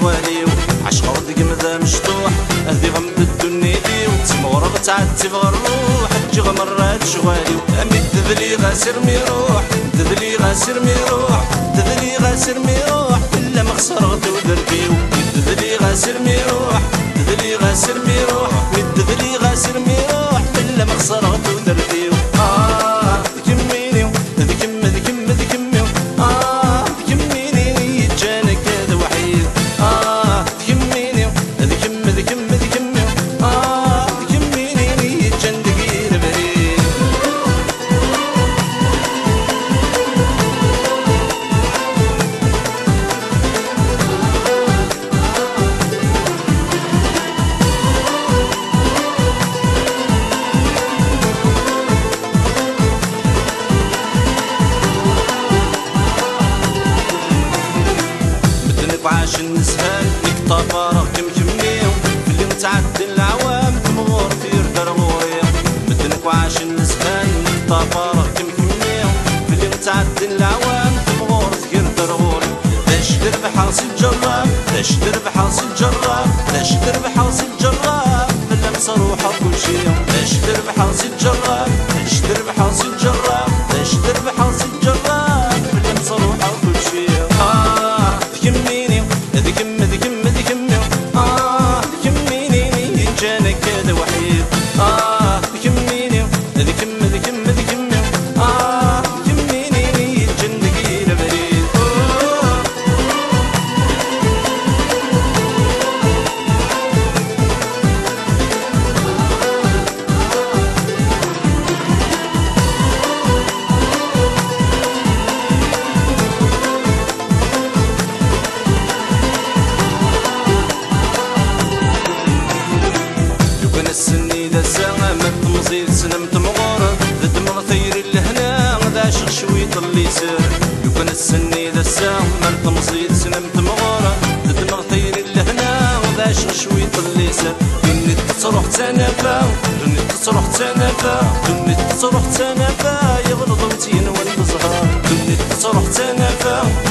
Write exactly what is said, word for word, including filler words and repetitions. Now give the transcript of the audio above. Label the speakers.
Speaker 1: شغاليو عشق ردك مذا مشطوح اهدي غمد الدنيدي وتمغرب تعدي بغروح تجي غمرات شغاليو امي تذلي غاسر ميروح تذلي غاسر ميروح تذلي غاسر ميروح الا مخسر غدو دربيو تذلي غاسر ميروح تذلي غاسر ميروح تذلي غاسر ميروح الا مخسر غدو دربيو اه ذكميني ذكم ذكم ذكميو اه ذكميني جانك هذا وحيد اه ذكميني ذكم ذكم ذكميو اه ذكميني جندك بريد وعاش النسهان ليك طفارة كم كميو اللي متعدي العوام تمغور في درغوري بدنك وعاش النسهان ليك طفارة كم كميو اللي متعدي العوام تمغور في درغوري باش درب حاصل جراب باش درب حاصل جراب باش درب حاصل جراب بلا مصروحة كل شي باش درب حاصل جراب باش درب حاصل جراب باش درب حاصل جراب بلا مصروحة كل شي آه ذكميني ذكم ذكم ذكمي آه ذكميني جانك هذا وحيد آه ذكميني ذكم ذكم ذكمي آه ذكميني جنك إلى بريد السني ذا ساعة ما تمزيد سنم تمغور ذا دمر ثير لهنا ذا عشق شوي طلي سير يكون السني ذا ساعة ما تمزيد سنم تمغور ذا دمر ثير لهنا ذا عشق شوي طلي سير دني تصرح تنافا دني تصرح تنافا دني تصرح تنافا يغلط وتين والبزهار دني تصرح تنافا